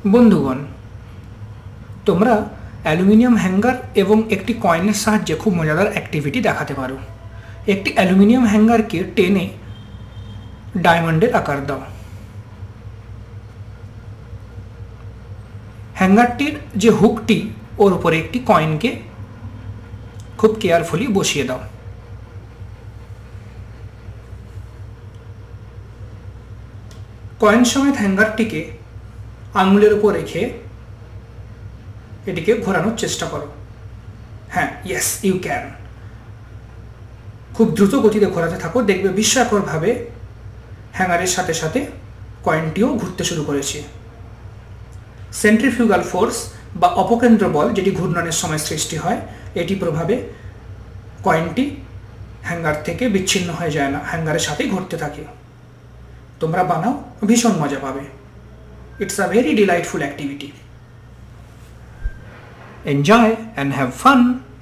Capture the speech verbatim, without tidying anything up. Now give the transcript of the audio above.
বন্ধুগণ, তোমরা aluminium hanger এবং একটি কয়েনের সাহায্যে খুব মজাদার অ্যাক্টিভিটি দেখাতে পারো। একটি অ্যালুমিনিয়াম হ্যাঙ্গারকে টেনে ডায়মন্ডের আকার দাও। হ্যাঙ্গারটির যে হুকটি ওর উপরে একটি কয়েনকে খুব কেয়ারফুলি বসিয়ে দাও। কয়েন সমেত হ্যাঙ্গারটিকে আঙুলের উপর রেখে এটিকে ঘোরানোর চেষ্টা করো। হ্যাঁ, ইয়েস ইউ ক্যান। খুব দ্রুত গতিতে ঘোরাতে থাকো, দেখবে বিস্ময়করভাবে হ্যাঙ্গারের সাথে সাথে কয়েনটিও ঘুরতে শুরু করেছে। সেন্ট্রিফিউগাল ফোর্স বা অপকেন্দ্র বল, যেটি ঘূর্ণনের সময় সৃষ্টি হয়, এটি প্রভাবে কয়েনটি হ্যাঙ্গার থেকে বিচ্ছিন্ন হয়ে যায় না, হ্যাঙ্গারের সাথেই ঘুরতে থাকে। তোমরা বানাও, ভীষণ মজা পাবে। It's a very delightful activity. Enjoy and have fun.